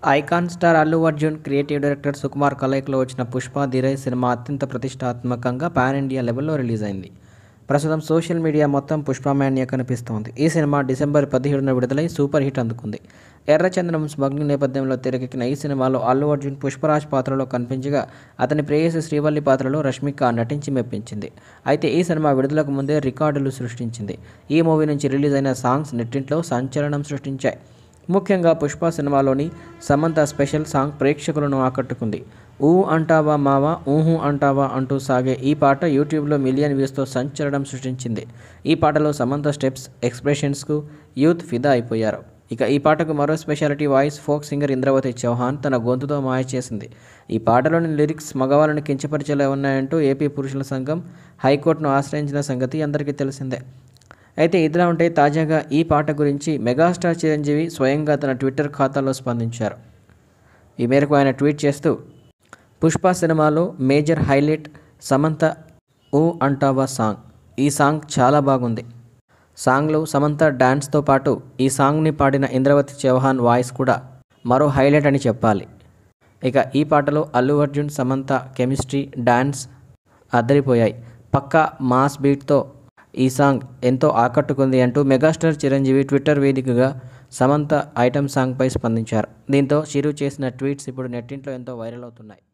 Icon star Allu Arjun, creative director Sukumar కలయికలో వచ్చిన 'Pushpa the rise' cinema అత్యంత ప్రతిష్టాత్మకంగా పాన్ ఇండియా లెవెల్లో రిలీజ్ అయింది. ప్రస్తుతం సోషల్ మీడియా మొత్తం 'పుష్ప మానియా' కనిపిస్తోంది. ఈ సినిమా డిసెంబర్ 17న విడుదలై సూపర్ హిట్ అందుకుంది. ఎర్రచందనం స్మగ్లింగ్ నేపథ్యంలో తెరకెక్కిన ఈ సినిమాలో అల్లు అర్జున్ పుష్పరాజ్ పాత్రలో కనిపించగా, అతని ప్రేయసి శ్రీవల్లి పాత్రలో రష్మిక నటించి మెప్పించింది. అయితే ఈ సినిమా విడుదలకు ముందే రికార్డులు సృష్టించింది. ఈ మూవీ నుంచి రిలీజ్ అయిన సాంగ్స్ నెట్టింట్లో సంచలనం సృష్టించాయి. ముఖ్యంగా 'పుష్ప' సినిమాలోని 'సమంత' స్పెషల్ సాంగ్ ప్రేక్షకులను ఆకట్టుకుంది. 'ఊ అంటావా మావా ఊహు అంటావా' అంటూ సాగే ఈ పాట యూట్యూబ్లో మిలియన్ వ్యూస్తో సంచలనం సృష్టించింది. ఈ పాటలో సమంత స్టెప్స్, ఎక్స్ప్రెషన్స్కు యూత్ ఫిదా అయిపోయారు. ఇక ఈ పాటకు మరో speciality voice folk singer Indravathi Chauhan తన గొంతుతో మాయ చేసింది. ఈ పాటలోని లిరిక్స్ మగవాళ్ళని కించపరిచేలా ఉన్నాయంటూ ఏపీ పురుషుల సంఘం హైకోర్టును ఆశ్రయించిన సంగతి అందరికీ తెలిసిందే. అయితే ఇదిలా ఉంటే తాజాగా ఈ పాట గురించి మెగాస్టార్ చిరంజీవి స్వయంగా తన ట్విట్టర్ ఖాతాలో స్పందించారు. ఈ మేరకు ఆయన ట్వీట్ చేస్తూ, 'పుష్ప సినిమాలో మేజర్ హైలైట్ సమంత 'ఊ అంటావా' సాంగ్. ఈ సాంగ్ చాలా బాగుంది. సాంగ్లో సమంత డాన్స్తో పాటు ఈ సాంగ్ని పాడిన ఇంద్రవతి చౌహాన్ వాయిస్ కూడా మరో హైలైట్ అని చెప్పాలి. ఇక ఈ పాటలో అల్లు అర్జున్, సమంత కెమిస్ట్రీ, డాన్స్ అదిరిపోయాయి. పక్కా మాస్ బీట్తో ఈ సాంగ్ ఎంతో ఆకట్టుకుంది' అంటూ మెగాస్టార్ చిరంజీవి ట్విట్టర్ వేదికగా సమంత ఐటెం సాంగ్పై స్పందించారు. దీంతో చిరు చేసిన ట్వీట్స్ ఇప్పుడు నెట్టింట్లో ఎంతో వైరల్ అవుతున్నాయి.